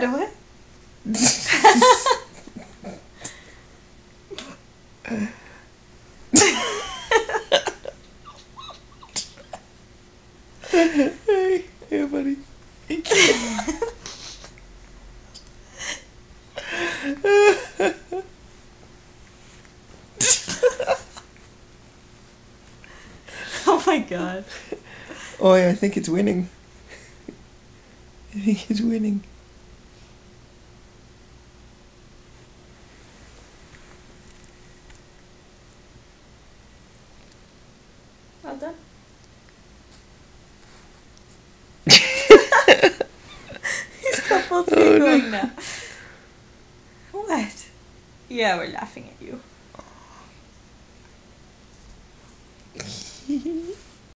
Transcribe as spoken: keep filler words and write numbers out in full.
What? What? Hey, hey, buddy. Oh my god. Oh, yeah, I think it's winning. I think it's winning. Well done. He's couple three Oh, no. going now. What? Yeah, we're laughing at you.